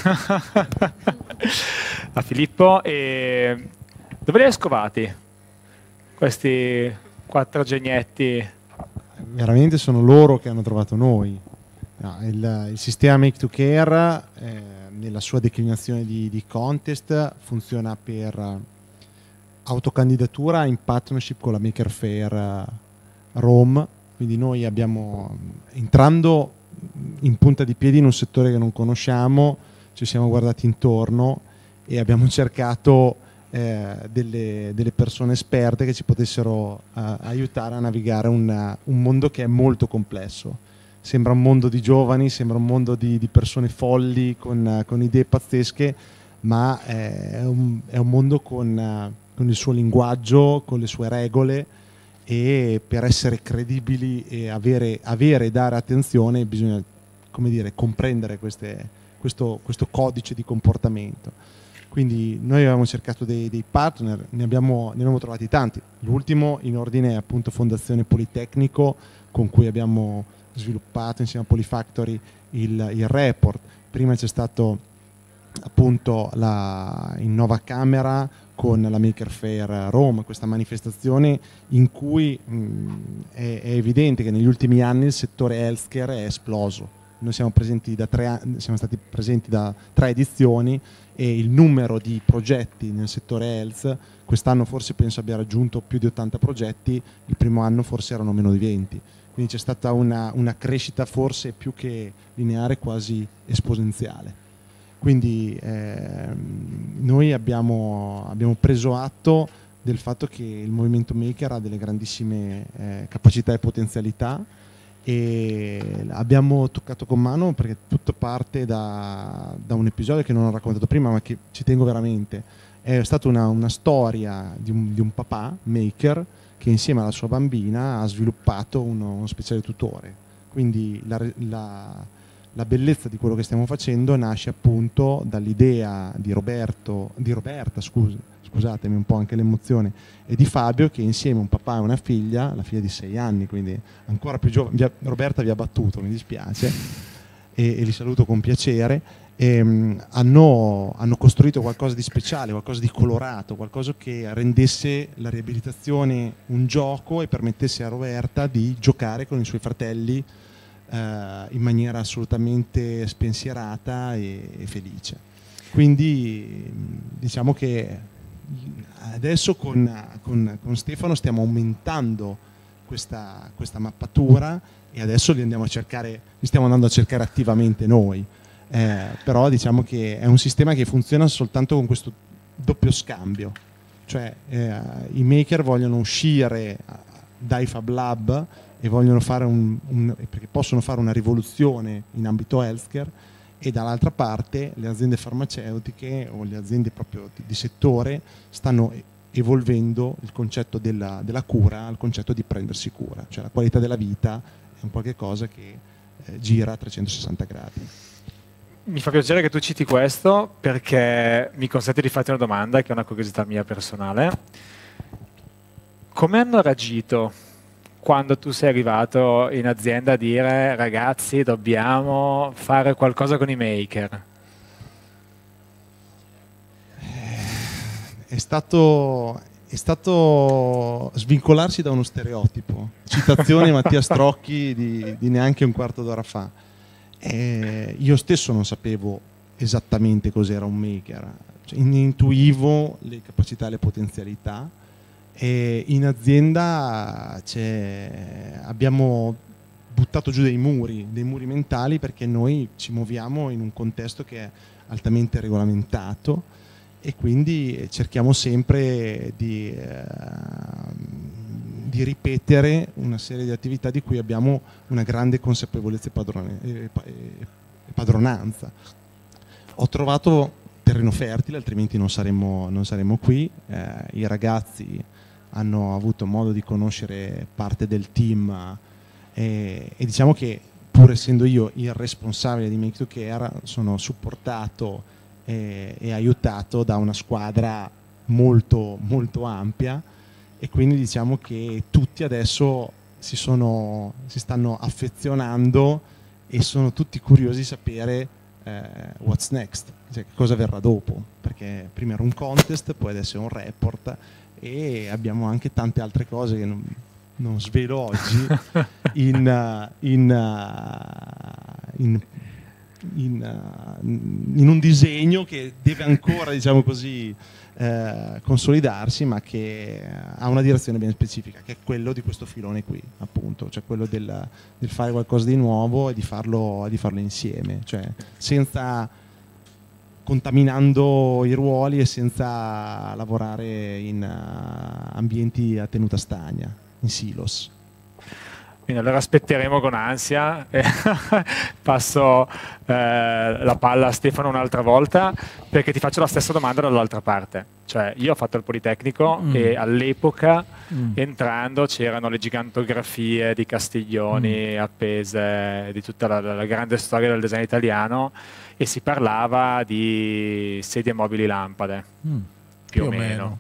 a Filippo. E dove li hai scovati questi quattro genietti? Veramente sono loro che hanno trovato noi. No, il, il sistema Make to Care eh, nella sua declinazione di, di contest funziona per autocandidatura in partnership con la Maker Faire Rome. Quindi noi abbiamo, entrando in punta di piedi in un settore che non conosciamo, ci siamo guardati intorno e abbiamo cercato eh, delle, delle persone esperte che ci potessero eh, aiutare a navigare un, un mondo che è molto complesso. Sembra un mondo di giovani, sembra un mondo di, di persone folli con, con idee pazzesche, ma è un, è un mondo con, con il suo linguaggio, con le sue regole, e per essere credibili e avere, avere e dare attenzione bisogna, come dire, comprendere queste, questo, questo codice di comportamento. Quindi noi avevamo cercato dei, dei partner, ne abbiamo, ne abbiamo trovati tanti. L'ultimo in ordine è appunto Fondazione Politecnico, con cui abbiamo sviluppato insieme a Polifactory il, il report. Prima c'è stato appunto la Innova Camera con la Maker Faire Rome, questa manifestazione in cui mh, è, è evidente che negli ultimi anni il settore healthcare è esploso. Noi siamo, presenti da tre anni, siamo stati presenti da tre edizioni e il numero di progetti nel settore health quest'anno forse penso abbia raggiunto più di ottanta progetti, il primo anno forse erano meno di venti. Quindi c'è stata una, una crescita forse più che lineare, quasi esponenziale. Quindi eh, noi abbiamo, abbiamo preso atto del fatto che il movimento maker ha delle grandissime eh, capacità e potenzialità e abbiamo toccato con mano, perché tutto parte da, da un episodio che non ho raccontato prima ma che ci tengo veramente. È stata una, una storia di un, di un papà maker che insieme alla sua bambina ha sviluppato uno, uno speciale tutore. Quindi la, la La bellezza di quello che stiamo facendo nasce appunto dall'idea di Roberto, di Roberta, scusi, scusatemi un po' anche l'emozione, e di Fabio, che insieme un papà e una figlia, la figlia di sei anni, quindi ancora più giovane, Roberta vi ha battuto, mi dispiace, e, e li saluto con piacere, e, um, hanno, hanno costruito qualcosa di speciale, qualcosa di colorato, qualcosa che rendesse la riabilitazione un gioco e permettesse a Roberta di giocare con i suoi fratelli Uh, in maniera assolutamente spensierata e, e felice. Quindi diciamo che adesso con, con, con Stefano stiamo aumentando questa, questa mappatura e adesso li andiamo a cercare, li stiamo andando a cercare attivamente noi, eh, però diciamo che è un sistema che funziona soltanto con questo doppio scambio, cioè eh, i maker vogliono uscire dai Fab Lab e vogliono fare un, un, perché possono fare una rivoluzione in ambito healthcare, e dall'altra parte le aziende farmaceutiche o le aziende proprio di, di settore stanno evolvendo il concetto della, della cura al concetto di prendersi cura, cioè la qualità della vita è un qualche cosa che eh, gira a trecentosessanta gradi. Mi fa piacere che tu citi questo, perché mi consente di farti una domanda che è una curiosità mia personale. Come hanno reagito quando tu sei arrivato in azienda a dire ragazzi dobbiamo fare qualcosa con i maker? È stato, è stato svincolarsi da uno stereotipo. Citazione Mattia Strocchi di, di neanche un quarto d'ora fa. Eh, io stesso non sapevo esattamente cos'era un maker, cioè, intuivo le capacità e le potenzialità, e in azienda abbiamo buttato giù dei muri, dei muri mentali, perché noi ci muoviamo in un contesto che è altamente regolamentato, e quindi cerchiamo sempre di, eh, di ripetere una serie di attività di cui abbiamo una grande consapevolezza e, padrone, e, e padronanza. Ho trovato terreno fertile, altrimenti non saremmo, non saremmo qui. Eh, i ragazzi hanno avuto modo di conoscere parte del team, e, e diciamo che pur essendo io il responsabile di Make to Care sono supportato e, e aiutato da una squadra molto molto ampia, e quindi diciamo che tutti adesso si, sono, si stanno affezionando e sono tutti curiosi di sapere eh, what's next, cioè che cosa verrà dopo, perché prima era un contest, poi adesso è un report, e abbiamo anche tante altre cose che non, non svelo oggi in, in, in, in, in un disegno che deve ancora, diciamo così, eh, consolidarsi, ma che ha una direzione ben specifica, che è quello di questo filone qui, appunto, cioè quello del, del fare qualcosa di nuovo e di farlo, di farlo insieme, cioè senza contaminando i ruoli e senza lavorare in uh, ambienti a tenuta stagna, in silos. Quindi allora aspetteremo con ansia. Passo eh, la palla a Stefano un'altra volta, perché ti faccio la stessa domanda dall'altra parte. Cioè, io ho fatto il Politecnico mm. e all'epoca mm. entrando c'erano le gigantografie di Castiglioni mm. appese, di tutta la, la grande storia del design italiano, e si parlava di sedie mobili lampade, mm. più, più o meno. meno.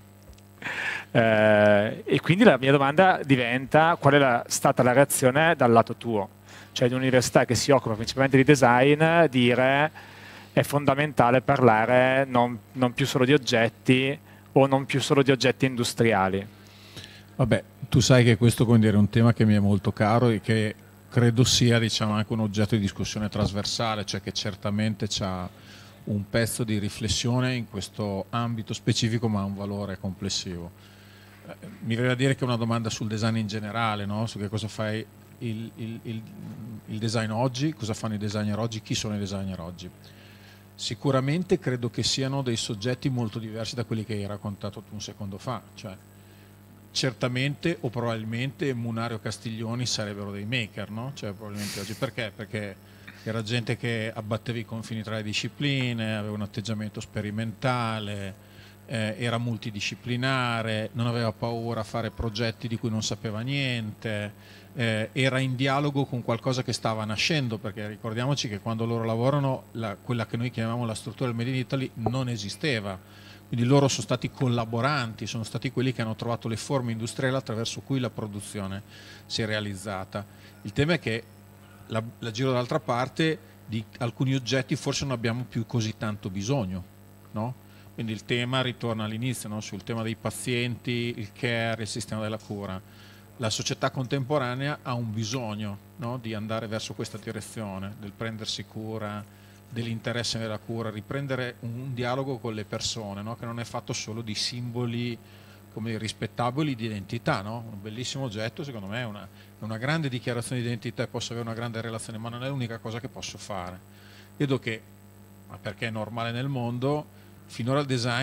Eh, e quindi la mia domanda diventa: qual è la, stata la reazione dal lato tuo? Cioè, di un'università che si occupa principalmente di design, dire è fondamentale parlare non, non più solo di oggetti, o non più solo di oggetti industriali. Vabbè, tu sai che questo come dire, è un tema che mi è molto caro e che credo sia, diciamo, anche un oggetto di discussione trasversale, cioè che certamente c'ha un pezzo di riflessione in questo ambito specifico, ma ha un valore complessivo. Eh, mi viene da dire che è una domanda sul design in generale, no? Su che cosa fai il, il, il, il design oggi, cosa fanno i designer oggi, chi sono i designer oggi. Sicuramente credo che siano dei soggetti molto diversi da quelli che hai raccontato tu un secondo fa, cioè certamente o probabilmente Munari o Castiglioni sarebbero dei maker, no? Cioè probabilmente oggi, perché? Perché era gente che abbatteva i confini tra le discipline, aveva un atteggiamento sperimentale, eh, era multidisciplinare, non aveva paura a fare progetti di cui non sapeva niente, eh, era in dialogo con qualcosa che stava nascendo, perché ricordiamoci che quando loro lavorano la, quella che noi chiamiamo la struttura del Made in Italy non esisteva, quindi loro sono stati collaboranti, sono stati quelli che hanno trovato le forme industriali attraverso cui la produzione si è realizzata. Il tema è che La, la giro dall'altra parte, di alcuni oggetti forse non abbiamo più così tanto bisogno, no? Quindi il tema ritorna all'inizio, no? Sul tema dei pazienti, il care, il sistema della cura. La società contemporanea ha un bisogno, no? Di andare verso questa direzione, del prendersi cura, dell'interesse nella cura, riprendere un, un dialogo con le persone, no? Che non è fatto solo di simboli come rispettabili di identità, no? Un bellissimo oggetto, secondo me è una, è una grande dichiarazione di identità e posso avere una grande relazione, ma non è l'unica cosa che posso fare. Vedo che, ma perché è normale nel mondo, finora il design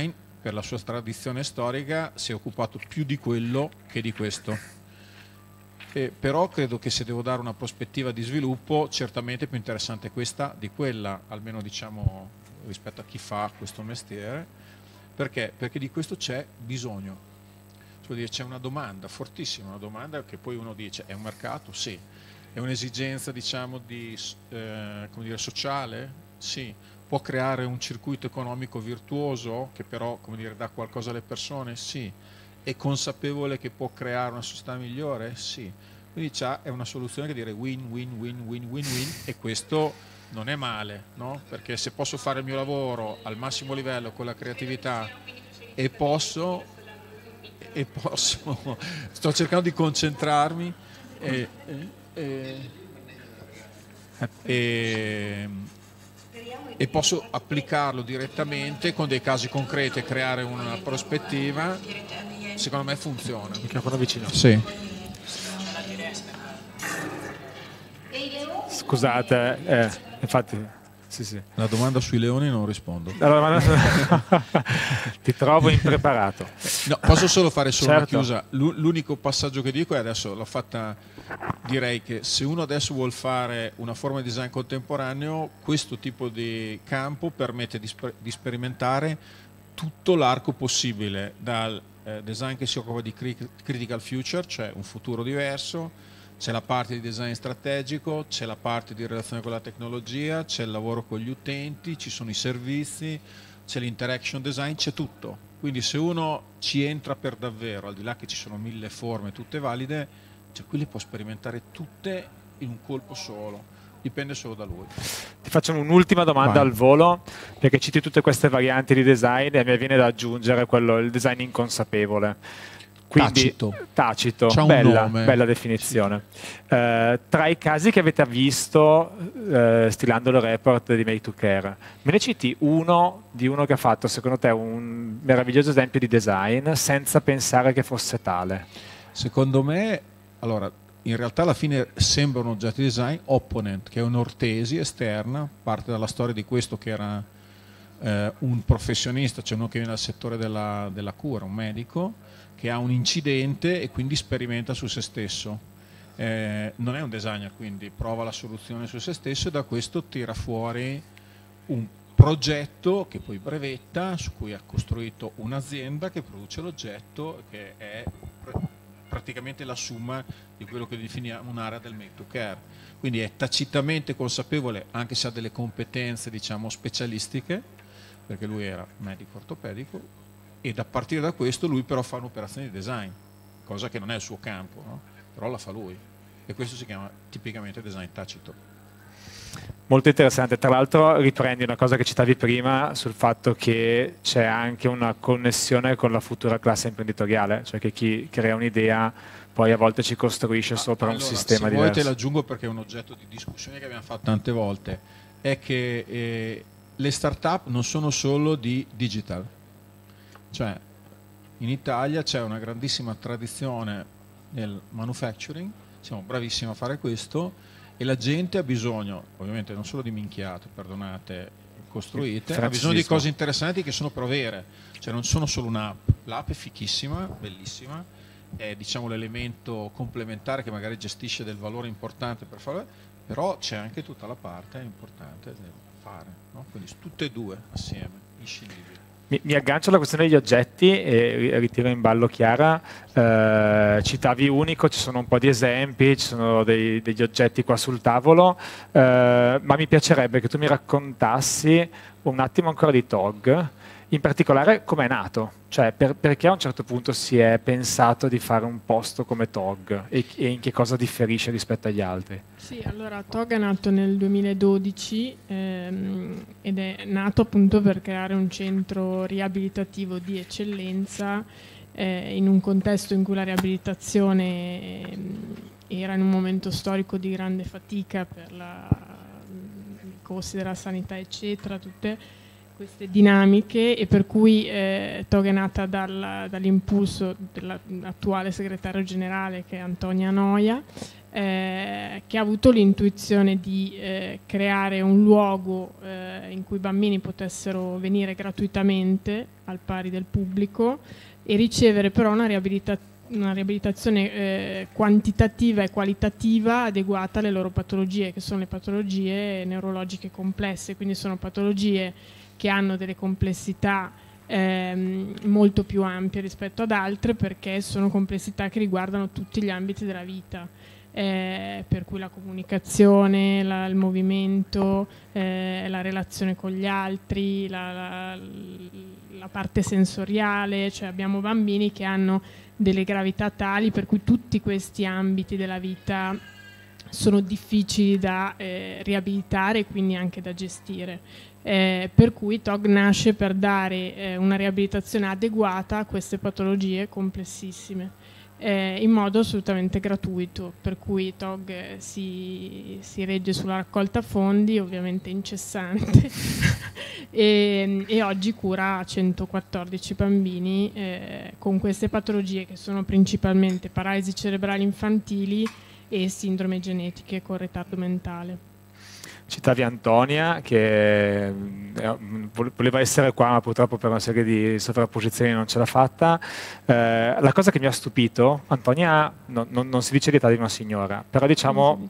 per la sua tradizione storica si è occupato più di quello che di questo. E però credo che se devo dare una prospettiva di sviluppo, certamente più interessante questa di quella, almeno diciamo rispetto a chi fa questo mestiere. Perché? Perché di questo c'è bisogno. Cioè dire, c'è una domanda fortissima, una domanda che poi uno dice: è un mercato? Sì. È un'esigenza, diciamo, di, eh, come dire, sociale? Sì. Può creare un circuito economico virtuoso che però, come dire, dà qualcosa alle persone? Sì. È consapevole che può creare una società migliore? Sì. Quindi c'ha, è una soluzione che dire win, win, win, win, win, win, e questo non è male, no? Perché se posso fare il mio lavoro al massimo livello con la creatività e posso, e posso sto cercando di concentrarmi e, e, e, e posso applicarlo direttamente con dei casi concreti e creare una prospettiva, secondo me funziona. Microfono vicino. Sì. Scusate, eh, infatti, sì, sì. La domanda sui leoni non rispondo. Allora, ti trovo impreparato. No, posso solo fare solo certo. una chiusa. L'unico passaggio che dico è, adesso l'ho fatta, direi che se uno adesso vuol fare una forma di design contemporaneo, questo tipo di campo permette di, sper di sperimentare tutto l'arco possibile, dal eh, design che si occupa di cri critical future, cioè un futuro diverso, c'è la parte di design strategico, c'è la parte di relazione con la tecnologia, c'è il lavoro con gli utenti, ci sono i servizi, c'è l'interaction design, c'è tutto. Quindi se uno ci entra per davvero, al di là che ci sono mille forme tutte valide, cioè qui le può sperimentare tutte in un colpo solo, dipende solo da lui. Ti faccio un'ultima domanda Vai. al volo, perché citi tutte queste varianti di design e mi viene da aggiungere quello, il design inconsapevole. Quindi, tacito, tacito. C'ha un bella, nome. bella definizione. Eh, tra i casi che avete visto eh, stilando il report di Make to Care, me ne citi uno di uno che ha fatto secondo te un meraviglioso esempio di design senza pensare che fosse tale? Secondo me, allora, in realtà alla fine sembra un oggetto di design. Opponent, che è un'ortesi esterna, parte dalla storia di questo che era eh, un professionista, cioè uno che viene dal settore della, della cura, un medico, che ha un incidente e quindi sperimenta su se stesso. Eh, non è un designer, quindi prova la soluzione su se stesso e da questo tira fuori un progetto che poi brevetta, su cui ha costruito un'azienda che produce l'oggetto, che è pr praticamente la somma di quello che definiamo un'area del Make to Care. Quindi è tacitamente consapevole, anche se ha delle competenze, diciamo, specialistiche, perché lui era medico ortopedico, e da partire da questo lui però fa un'operazione di design, cosa che non è il suo campo, no? Però la fa lui, e questo si chiama tipicamente design tacito. Molto interessante, tra l'altro riprendi una cosa che citavi prima sul fatto che c'è anche una connessione con la futura classe imprenditoriale, cioè che chi crea un'idea poi a volte ci costruisce sopra allora, un sistema se diverso. Se vuoi te l'aggiungo perché è un oggetto di discussione che abbiamo fatto tante volte, è che eh, le start-up non sono solo di digital. Cioè, in Italia c'è una grandissima tradizione nel manufacturing, siamo bravissimi a fare questo e la gente ha bisogno, ovviamente non solo di minchiate, perdonate, costruite, ha bisogno di cose interessanti che sono però vere, cioè non sono solo un'app. L'app è fichissima, bellissima, è, diciamo, l'elemento complementare che magari gestisce del valore importante per fare, però c'è anche tutta la parte importante da fare, no? Quindi tutte e due assieme, inscindibili. Mi, mi aggancio alla questione degli oggetti e ritiro in ballo Chiara. Eh, citavi Unico, ci sono un po' di esempi, ci sono dei, degli oggetti qua sul tavolo, eh, ma mi piacerebbe che tu mi raccontassi un attimo ancora di T O G, in particolare come è nato, cioè per, perché a un certo punto si è pensato di fare un posto come T O G e, e in che cosa differisce rispetto agli altri. Sì, allora T O G è nato nel duemiladodici ehm, ed è nato appunto per creare un centro riabilitativo di eccellenza eh, in un contesto in cui la riabilitazione ehm, era in un momento storico di grande fatica per la, i costi della sanità eccetera, tutte. queste dinamiche, e per cui eh, T O G è nata dal, dall'impulso dell'attuale segretario generale, che è Antonia Noia, eh, che ha avuto l'intuizione di eh, creare un luogo eh, in cui i bambini potessero venire gratuitamente al pari del pubblico e ricevere però una riabilitazione una riabilitazione eh, quantitativa e qualitativa adeguata alle loro patologie, che sono le patologie neurologiche complesse, quindi sono patologie che hanno delle complessità ehm, molto più ampie rispetto ad altre, perché sono complessità che riguardano tutti gli ambiti della vita, eh, per cui la comunicazione, la, il movimento, eh, la relazione con gli altri, la, la, la parte sensoriale, cioè abbiamo bambini che hanno delle gravità tali per cui tutti questi ambiti della vita sono difficili da eh, riabilitare e quindi anche da gestire. Eh, per cui T O G nasce per dare eh, una riabilitazione adeguata a queste patologie complessissime, eh, in modo assolutamente gratuito, per cui T O G eh, si, si regge sulla raccolta fondi, ovviamente incessante, e, e oggi cura centoquattordici bambini eh, con queste patologie, che sono principalmente paralisi cerebrali infantili e sindrome genetiche con ritardo mentale. Citavi Antonia, che eh, voleva essere qua, ma purtroppo per una serie di sovrapposizioni non ce l'ha fatta. Eh, la cosa che mi ha stupito, Antonia no, non, non si dice l'età di una signora, però diciamo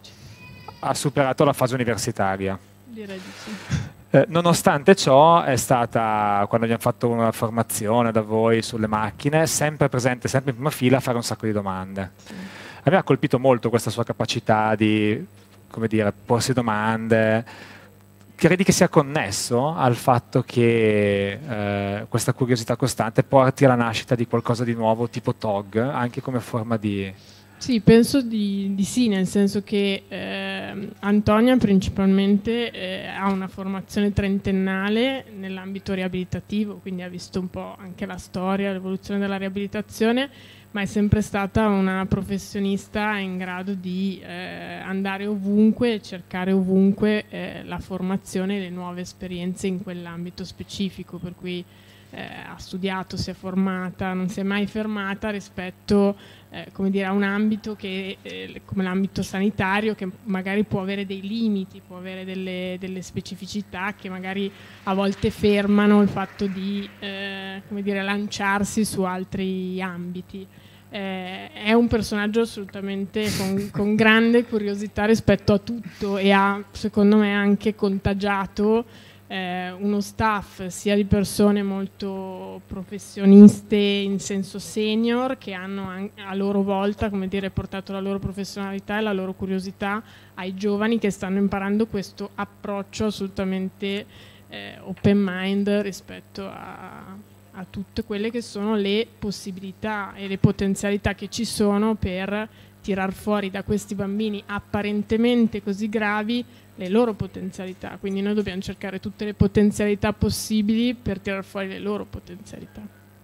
ha superato la fase universitaria. Direi di sì. Eh, nonostante ciò è stata, quando abbiamo fatto una formazione da voi sulle macchine, sempre presente, sempre in prima fila a fare un sacco di domande. Sì. A me ha colpito molto questa sua capacità di, come dire, porsi domande. Credi che sia connesso al fatto che eh, questa curiosità costante porti alla nascita di qualcosa di nuovo tipo T O G, anche come forma di... Sì, penso di, di sì, nel senso che eh, Antonia principalmente eh, ha una formazione trentennale nell'ambito riabilitativo, quindi ha visto un po' anche la storia, l'evoluzione della riabilitazione, ma è sempre stata una professionista in grado di eh, andare ovunque e cercare ovunque eh, la formazione e le nuove esperienze in quell'ambito specifico, per cui eh, ha studiato, si è formata, non si è mai fermata rispetto eh, come dire, a un ambito che, eh, come l'ambito sanitario, che magari può avere dei limiti, può avere delle, delle specificità che magari a volte fermano il fatto di eh, come dire, lanciarsi su altri ambiti. Eh, è un personaggio assolutamente con, con grande curiosità rispetto a tutto, e ha secondo me anche contagiato eh, uno staff sia di persone molto professioniste in senso senior, che hanno anche, a loro volta, come dire, portato la loro professionalità e la loro curiosità ai giovani che stanno imparando questo approccio assolutamente eh, open mind rispetto a a tutte quelle che sono le possibilità e le potenzialità che ci sono per tirar fuori da questi bambini apparentemente così gravi le loro potenzialità. Quindi noi dobbiamo cercare tutte le potenzialità possibili per tirar fuori le loro potenzialità.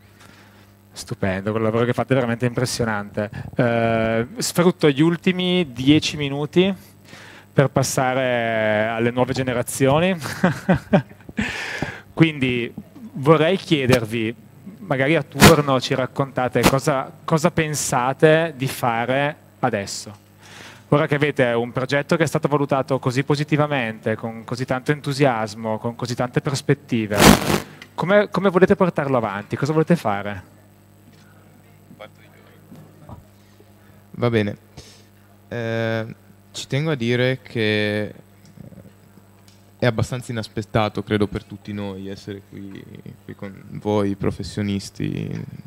Stupendo, quel lavoro che fate è veramente impressionante. Eh, sfrutto gli ultimi dieci minuti per passare alle nuove generazioni. Quindi vorrei chiedervi, magari a turno ci raccontate cosa, cosa pensate di fare adesso. Ora che avete un progetto che è stato valutato così positivamente, con così tanto entusiasmo, con così tante prospettive, come, come volete portarlo avanti? Cosa volete fare? Va bene. Eh, ci tengo a dire che è abbastanza inaspettato, credo, per tutti noi essere qui, qui con voi professionisti.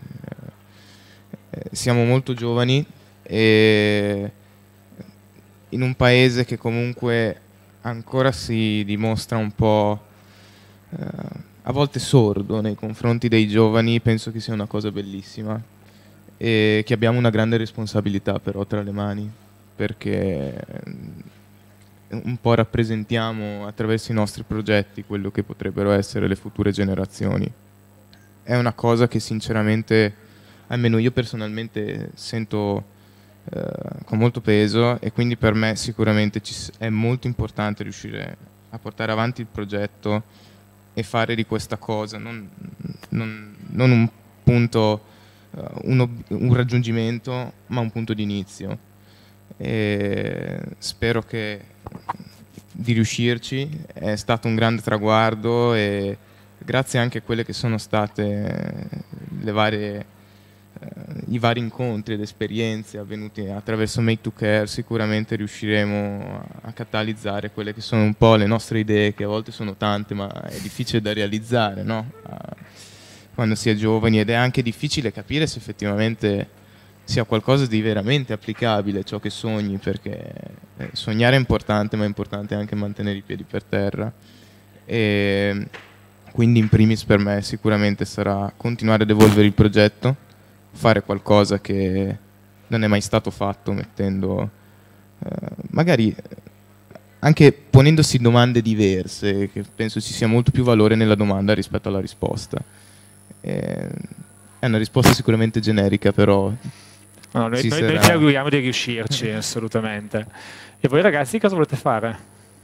Eh, siamo molto giovani e in un paese che comunque ancora si dimostra un po' eh, a volte sordo nei confronti dei giovani. Penso che sia una cosa bellissima e che abbiamo una grande responsabilità però tra le mani, perché un po' rappresentiamo attraverso i nostri progetti quello che potrebbero essere le future generazioni. È una cosa che sinceramente, almeno io personalmente, sento eh, con molto peso, e quindi per me sicuramente ci è molto importante riuscire a portare avanti il progetto e fare di questa cosa, non, non, non un punto, uh, un, ob- un raggiungimento, ma un punto di inizio. E spero che di riuscirci, è stato un grande traguardo e grazie anche a quelle che sono state le varie, eh, i vari incontri ed esperienze avvenuti attraverso Make to Care, sicuramente riusciremo a, a catalizzare quelle che sono un po' le nostre idee, che a volte sono tante ma è difficile da realizzare, no? A, quando si è giovani, ed è anche difficile capire se effettivamente sia qualcosa di veramente applicabile ciò che sogni, perché eh, sognare è importante, ma è importante anche mantenere i piedi per terra. E quindi in primis per me sicuramente sarà continuare ad evolvere il progetto, fare qualcosa che non è mai stato fatto, mettendo eh, magari anche ponendosi domande diverse, che penso ci sia molto più valore nella domanda rispetto alla risposta. E è una risposta sicuramente generica, però no, noi, noi, noi ci auguriamo di riuscirci assolutamente. E voi ragazzi cosa volete fare?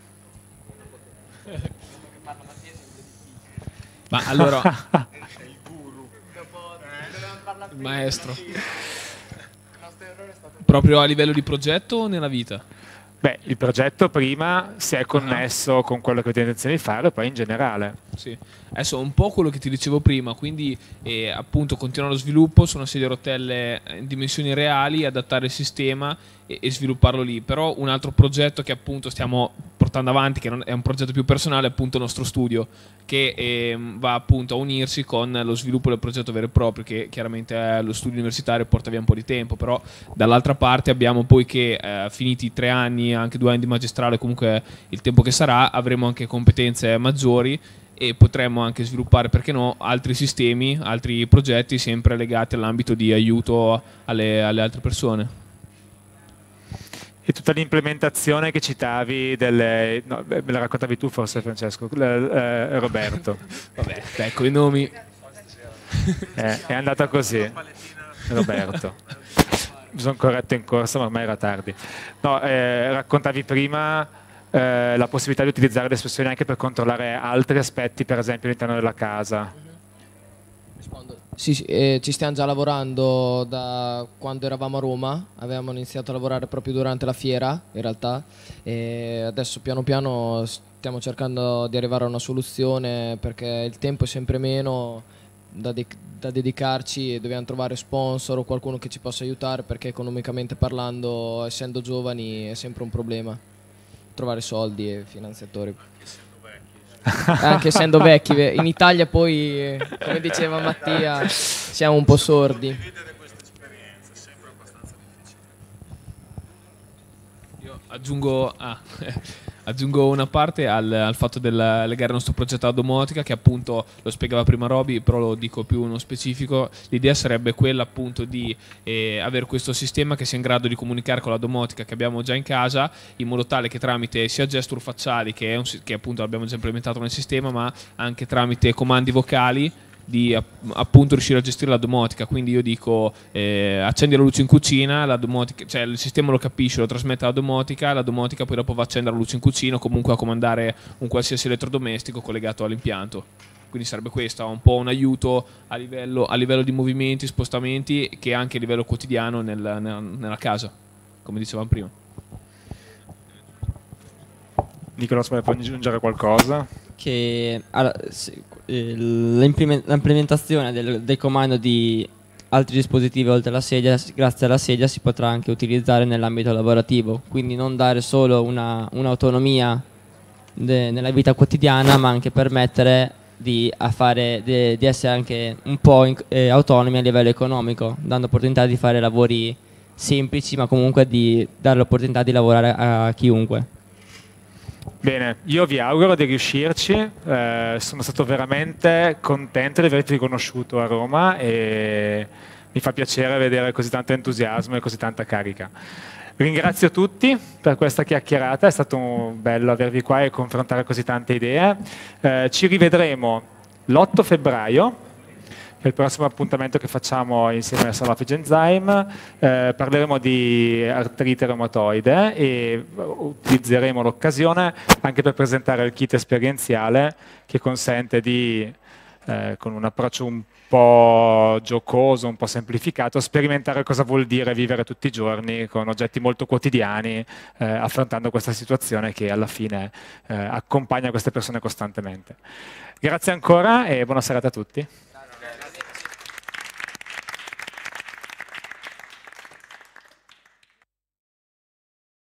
Ma allora il maestro proprio a livello di progetto o nella vita? Beh, il progetto prima si è connesso uh-huh. con quello che avete intenzione di fare, poi in generale. Sì. Adesso un po' quello che ti dicevo prima, quindi eh, appunto continuare lo sviluppo su una sedia a rotelle in dimensioni reali, adattare il sistema e, e svilupparlo lì. Però un altro progetto che appunto stiamo portando avanti, che non è un progetto più personale, è appunto il nostro studio, che eh, va appunto a unirsi con lo sviluppo del progetto vero e proprio, che chiaramente è lo studio universitario, porta via un po' di tempo, però dall'altra parte abbiamo poi che eh, finiti tre anni, anche due anni di magistrale, comunque il tempo che sarà, avremo anche competenze maggiori e potremmo anche sviluppare, perché no, altri sistemi, altri progetti sempre legati all'ambito di aiuto alle, alle altre persone. E tutta l'implementazione che citavi delle... no, me la raccontavi tu forse Francesco, eh, Roberto. Vabbè, ecco i nomi. Eh, è andata così, Roberto. Mi sono corretto in corsa, ma ormai era tardi. No, eh, raccontavi prima eh, la possibilità di utilizzare le espressioni anche per controllare altri aspetti, per esempio all'interno della casa. Rispondo. Sì, sì eh, ci stiamo già lavorando da quando eravamo a Roma, avevamo iniziato a lavorare proprio durante la fiera in realtà, e adesso piano piano stiamo cercando di arrivare a una soluzione, perché il tempo è sempre meno da, de- da dedicarci e dobbiamo trovare sponsor o qualcuno che ci possa aiutare, perché economicamente parlando, essendo giovani, è sempre un problema trovare soldi e finanziatori. Anche essendo vecchi, in Italia poi, come diceva Mattia, siamo un po' sordi. Io aggiungo, ah, aggiungo una parte al, al fatto del legare il nostro progetto alla domotica, che appunto lo spiegava prima Roby, però lo dico più uno specifico. L'idea sarebbe quella appunto di eh, avere questo sistema che sia in grado di comunicare con la domotica che abbiamo già in casa, in modo tale che tramite sia gesture facciali, che, è un, che appunto l'abbiamo già implementato nel sistema, ma anche tramite comandi vocali, di appunto riuscire a gestire la domotica. Quindi io dico eh, accendi la luce in cucina, la domotica, cioè il sistema lo capisce, lo trasmette alla domotica, la domotica poi dopo va a accendere la luce in cucina o comunque a comandare un qualsiasi elettrodomestico collegato all'impianto. Quindi sarebbe questo un po' un aiuto a livello, a livello di movimenti, spostamenti, che anche a livello quotidiano nel, nella, nella casa, come dicevamo prima. Nicola, puoi aggiungere qualcosa? Che allora, se, eh, l'implementazione del, del comando di altri dispositivi oltre alla sedia, grazie alla sedia si potrà anche utilizzare nell'ambito lavorativo, quindi non dare solo una, un'autonomia de, nella vita quotidiana, ma anche permettere di, a fare, de, di essere anche un po' in, eh, autonomi a livello economico, dando opportunità di fare lavori semplici, ma comunque di dare l'opportunità di lavorare a, a chiunque. Bene, io vi auguro di riuscirci, eh, sono stato veramente contento di averti riconosciuto a Roma e mi fa piacere vedere così tanto entusiasmo e così tanta carica. Ringrazio tutti per questa chiacchierata, è stato bello avervi qua e confrontare così tante idee. Eh, ci rivedremo l'otto febbraio è il prossimo appuntamento che facciamo insieme a Sanofi Enzyme. Eh, parleremo di artrite reumatoide e utilizzeremo l'occasione anche per presentare il kit esperienziale che consente di, eh, con un approccio un po' giocoso, un po' semplificato, sperimentare cosa vuol dire vivere tutti i giorni con oggetti molto quotidiani, eh, affrontando questa situazione che alla fine eh, accompagna queste persone costantemente. Grazie ancora e buona serata a tutti.